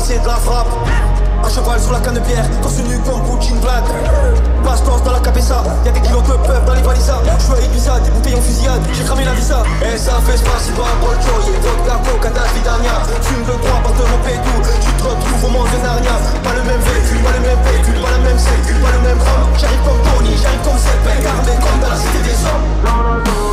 c'est de la frappe. À cheval sur la canebière, torse nu comme Poutine Vlad. Passe-torse dans la cabessa, y'a des kilos de peuple dans les valisas. J'suis à Ibiza, des bouteilles en fusillade, j'ai cramé la visa. Et ça fait spasibo à Bolchoye, vodka, coca, vidania. Fume le droit, porte mon pédou, tu te retrouves au monde de Narnia. Pas le même véhicule, pas le même véhicule, pas la même sécu, pas le même drame. J'arrive comme Tony, j'arrive comme Zepek, armé comme dans la cité des hommes.